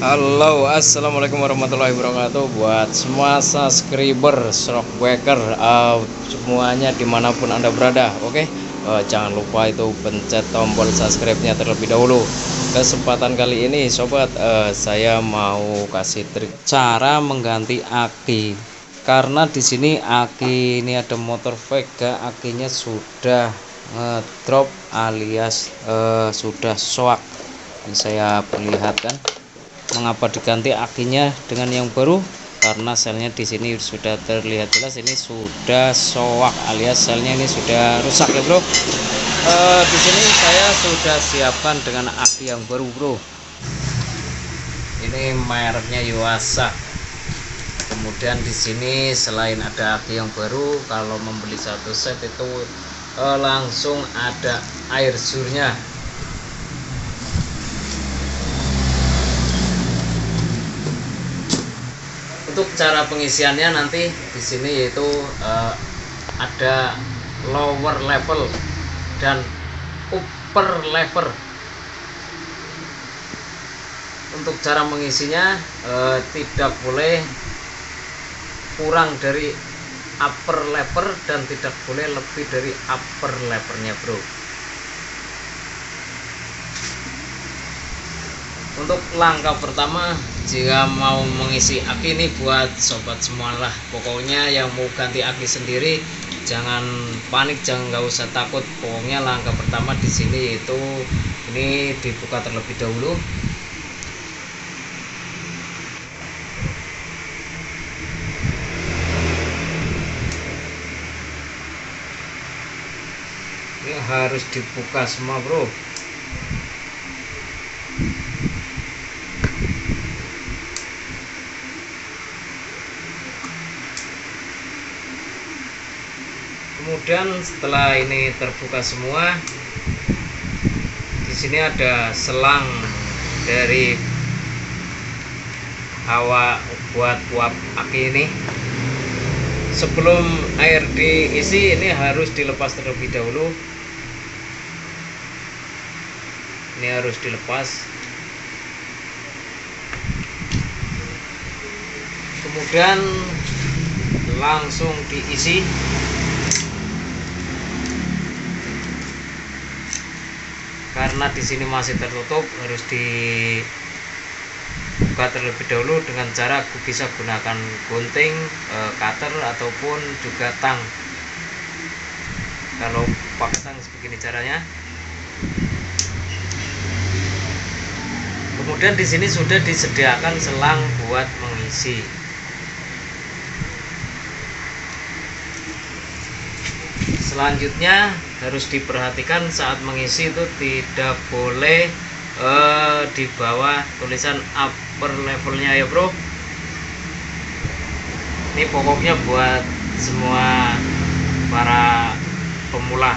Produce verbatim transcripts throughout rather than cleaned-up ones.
Halo, assalamualaikum warahmatullahi wabarakatuh. Buat semua subscriber Shockbreaker, uh, semuanya dimanapun anda berada, oke, okay? uh, jangan lupa itu pencet tombol subscribe-nya terlebih dahulu. Kesempatan kali ini, sobat, uh, saya mau kasih trik cara mengganti aki, karena di sini aki ini ada motor Vega, akinya sudah ngedrop alias uh, sudah soak. Ini saya perlihatkan mengapa diganti akinya dengan yang baru, karena selnya di sini sudah terlihat jelas ini sudah soak alias selnya ini sudah rusak ya bro. E, di sini saya sudah siapkan dengan aki yang baru bro. Ini mereknya Yuasa. Kemudian di sini selain ada aki yang baru, kalau membeli satu set itu e, langsung ada air surnya. Untuk cara pengisiannya nanti di sini yaitu uh, ada lower level dan upper level. Untuk cara mengisinya uh, tidak boleh kurang dari upper level dan tidak boleh lebih dari upper levelnya bro. Untuk langkah pertama, jika mau mengisi aki ini buat sobat semua lah, pokoknya yang mau ganti aki sendiri jangan panik, jangan nggak usah takut. Pokoknya langkah pertama di sini yaitu ini dibuka terlebih dahulu. Ini harus dibuka semua bro. Kemudian setelah ini terbuka semua, di sini ada selang dari hawa buat uap aki ini. Sebelum air diisi ini harus dilepas terlebih dahulu. Ini harus dilepas. Kemudian langsung diisi. Karena di sini masih tertutup, harus dibuka terlebih dahulu dengan cara bisa gunakan gunting, e, cutter ataupun juga tang. Kalau pakai tang begini caranya. Kemudian di sini sudah disediakan selang buat mengisi. Selanjutnya harus diperhatikan saat mengisi itu tidak boleh eh, di bawah tulisan upper levelnya ya bro. Ini pokoknya buat semua para pemula.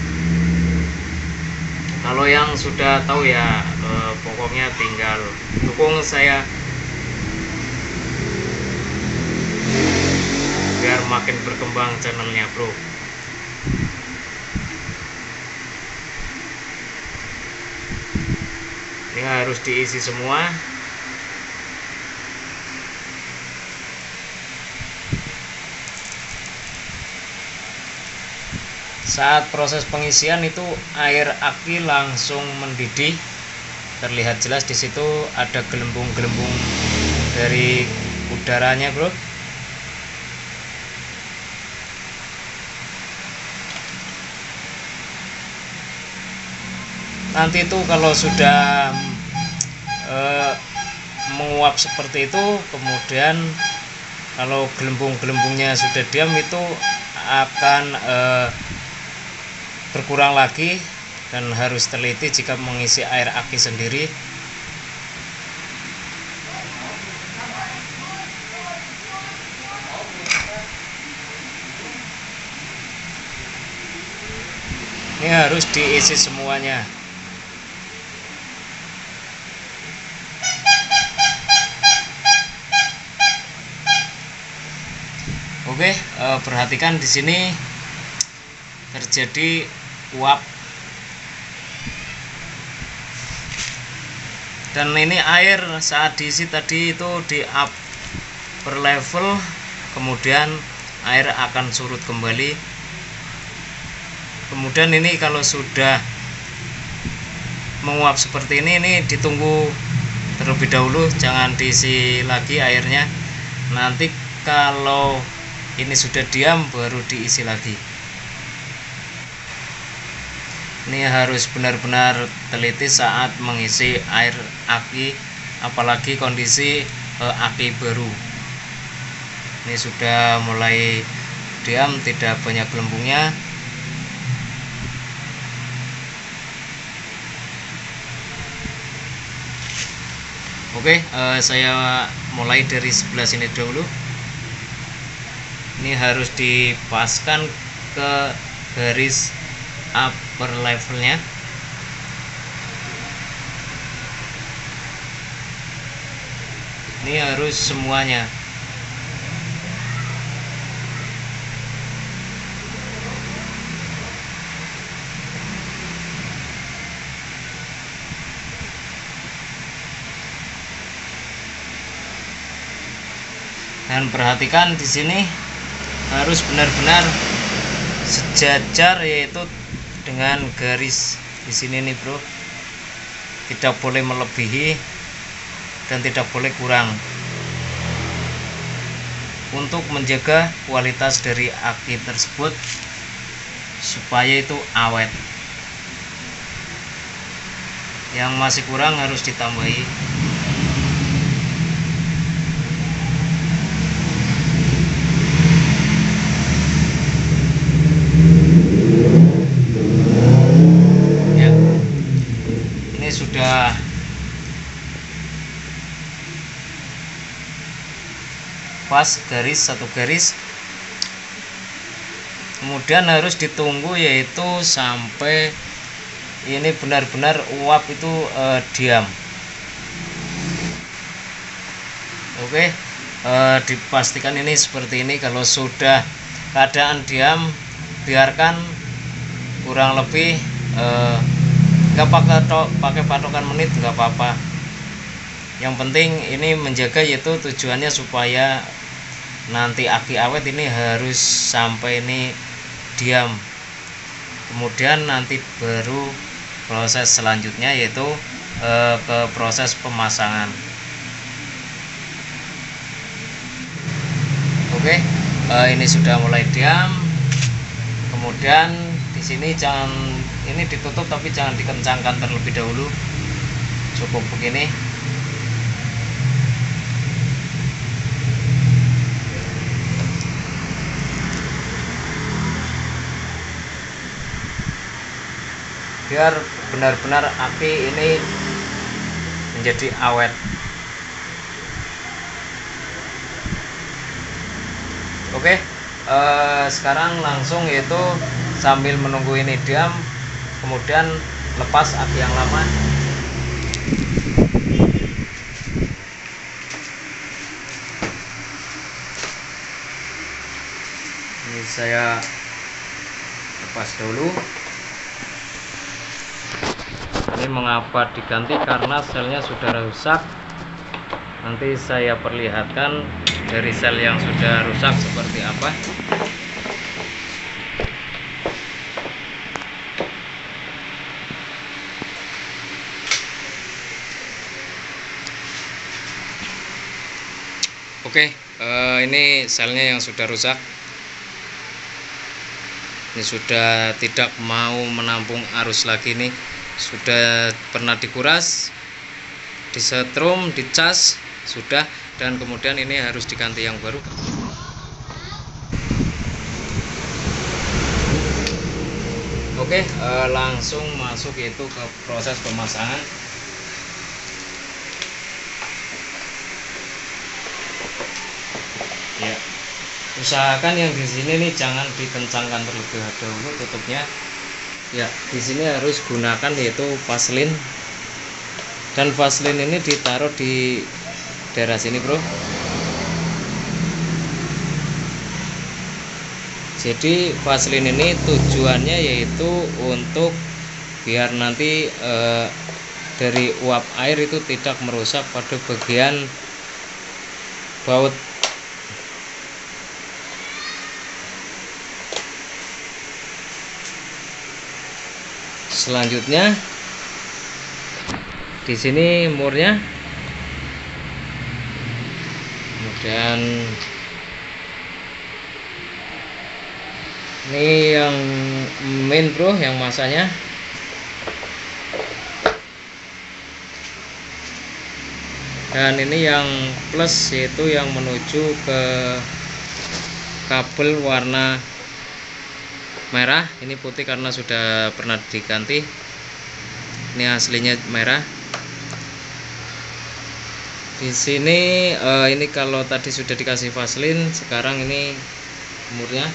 Kalau yang sudah tahu ya eh, pokoknya tinggal dukung saya biar makin berkembang channelnya bro. Ini harus diisi semua. Saat proses pengisian itu air aki langsung mendidih. Terlihat jelas di situ ada gelembung-gelembung dari udaranya, bro. Nanti itu kalau sudah e, menguap seperti itu, kemudian kalau gelembung-gelembungnya sudah diam itu akan e, berkurang lagi, dan harus teliti jika mengisi air aki sendiri. Ini harus diisi semuanya. Oke, eh, perhatikan di sini terjadi uap Dan ini air saat diisi tadi itu di upper level, kemudian air akan surut kembali. Kemudian ini kalau sudah menguap seperti ini, ini ditunggu terlebih dahulu, jangan diisi lagi airnya. Nanti kalau ini sudah diam baru diisi lagi. Ini harus benar-benar teliti saat mengisi air aki, apalagi kondisi eh, aki baru. Ini sudah mulai diam, tidak banyak gelembungnya. Oke, eh, saya mulai dari sebelah sini dulu. Ini harus dipaskan ke garis upper levelnya. Ini harus semuanya. Dan perhatikan di sini harus benar-benar sejajar, yaitu dengan garis di sini nih bro. Tidak boleh melebihi dan tidak boleh kurang, untuk menjaga kualitas dari aki tersebut supaya itu awet. Yang masih kurang harus ditambahi. Sudah pas garis, satu garis. Kemudian harus ditunggu, yaitu sampai ini benar-benar uap itu eh, diam. Oke, eh, dipastikan ini seperti ini. Kalau sudah keadaan diam, biarkan kurang lebih eh, nggak pakai pakai patokan menit, nggak apa-apa. Yang penting ini menjaga, yaitu tujuannya supaya nanti aki awet ini harus sampai ini diam. Kemudian nanti baru proses selanjutnya, yaitu eh, ke proses pemasangan. Oke, eh, ini sudah mulai diam. Kemudian di sini jangan, ini ditutup tapi jangan dikencangkan terlebih dahulu, cukup begini. Biar benar-benar aki ini menjadi awet. Oke, eh, sekarang langsung, yaitu sambil menunggu ini diam, kemudian lepas aki yang lama. Ini saya lepas dulu. Ini mengapa diganti, karena selnya sudah rusak. Nanti saya perlihatkan dari sel yang sudah rusak seperti apa. Oke, uh, ini selnya yang sudah rusak. Ini sudah tidak mau menampung arus lagi nih. Sudah pernah dikuras, disetrum, dicas, sudah, dan kemudian ini harus diganti yang baru. Oke, eh, langsung masuk yaitu ke proses pemasangan. Ya, usahakan yang di sini nih jangan dikencangkan terlebih dahulu tutupnya. Ya, di sini harus gunakan yaitu vaselin, dan vaselin ini ditaruh di daerah sini bro. Jadi vaselin ini tujuannya yaitu untuk biar nanti eh, dari uap air itu tidak merusak pada bagian baut. Selanjutnya di sini murnya, kemudian ini yang main bro, yang masanya. Dan ini yang plus, yaitu yang menuju ke kabel warna merah. Ini putih karena sudah pernah diganti. Ini aslinya merah. Di sini eh, ini kalau tadi sudah dikasih vaselin, sekarang ini murnya.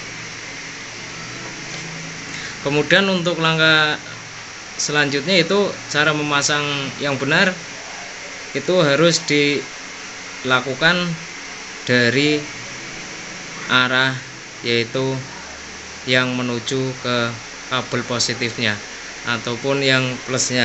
Kemudian untuk langkah selanjutnya itu cara memasang yang benar, itu harus dilakukan dari arah, yaitu yang menuju ke kabel positifnya ataupun yang plusnya.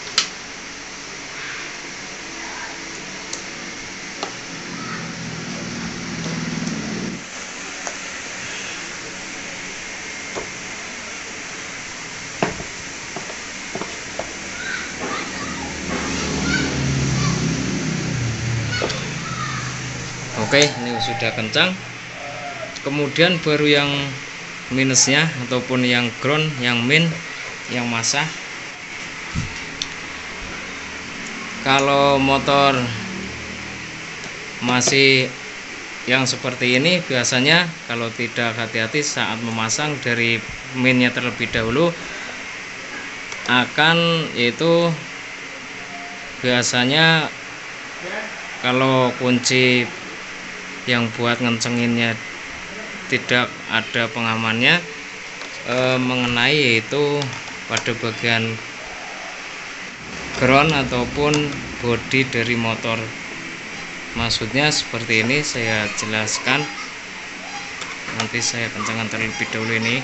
Oke, ini sudah kencang. Kemudian baru yang minusnya ataupun yang ground, yang min, yang masa. Kalau motor masih yang seperti ini, biasanya kalau tidak hati-hati saat memasang dari minnya terlebih dahulu, akan yaitu biasanya kalau kunci yang buat ngencenginnya tidak ada pengamannya, e, mengenai yaitu pada bagian ground ataupun bodi dari motor. Maksudnya seperti ini, saya jelaskan. Nanti saya kencangkan terlebih dahulu ini.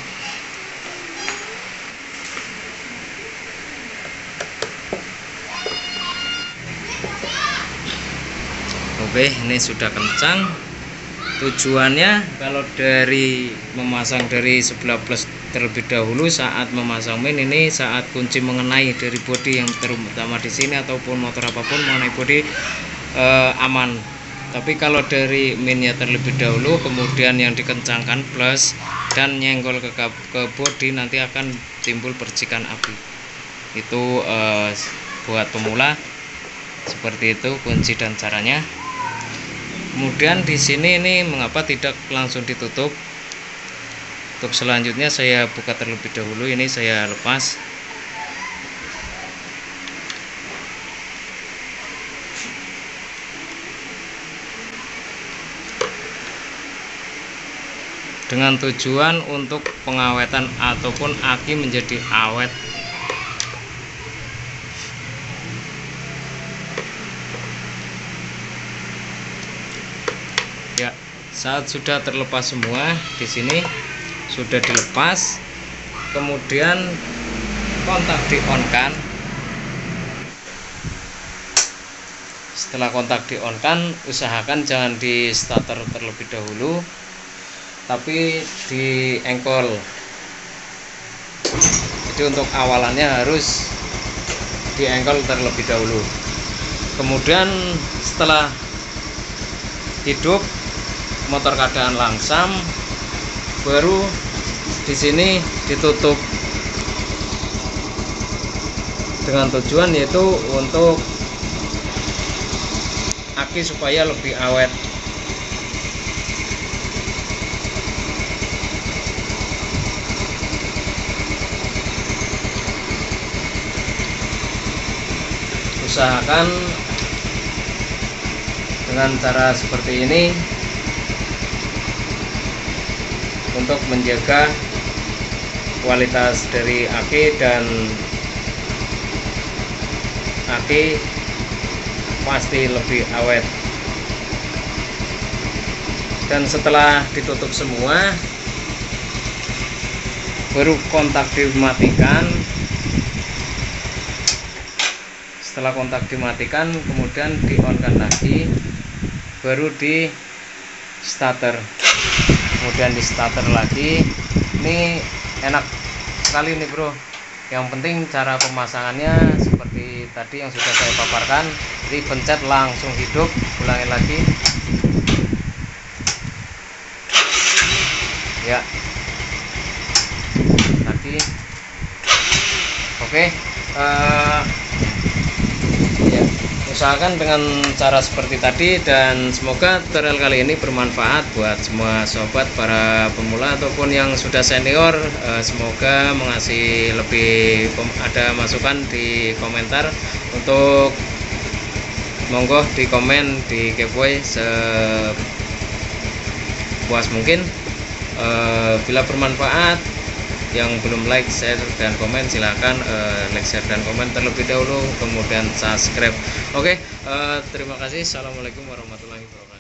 Oke, ini sudah kencang. Tujuannya kalau dari memasang dari sebelah plus terlebih dahulu, saat memasang min ini, saat kunci mengenai dari bodi yang terutama di sini ataupun motor apapun mengenai bodi, eh, aman. Tapi kalau dari minnya terlebih dahulu kemudian yang dikencangkan plus dan nyenggol ke ke bodi, nanti akan timbul percikan api. Itu eh, buat pemula seperti itu kunci dan caranya. Kemudian di sini ini mengapa tidak langsung ditutup? Untuk selanjutnya saya buka terlebih dahulu, ini saya lepas. Dengan tujuan untuk pengawetan ataupun aki menjadi awet. Ya, saat sudah terlepas semua, di sini sudah dilepas, kemudian kontak di on kan. Setelah kontak di on kan, usahakan jangan di starter terlebih dahulu, tapi di engkol. Jadi untuk awalannya harus di engkol terlebih dahulu. Kemudian setelah hidup motor keadaan langsam, baru di sini ditutup dengan tujuan yaitu untuk aki supaya lebih awet. Usahakan dengan cara seperti ini untuk menjaga kualitas dari aki, dan aki pasti lebih awet. Dan setelah ditutup semua, baru kontak dimatikan. Setelah kontak dimatikan, kemudian di on kan lagi, baru di starter, kemudian di starter lagi. Ini enak sekali nih bro. Yang penting cara pemasangannya seperti tadi yang sudah saya paparkan. Jadi pencet langsung hidup. Ulangin lagi ya, tadi oke. uh, ya, usahakan dengan cara seperti tadi, dan semoga tutorial kali ini bermanfaat buat semua sobat para pemula ataupun yang sudah senior. uh, semoga mengasih lebih ada masukan di komentar. Untuk monggo di komen, di giveaway sepuas mungkin. Uh, bila bermanfaat, yang belum like, share, dan komen silahkan uh, like, share, dan komen terlebih dahulu, kemudian subscribe. Oke, okay, uh, terima kasih. Assalamualaikum warahmatullahi wabarakatuh.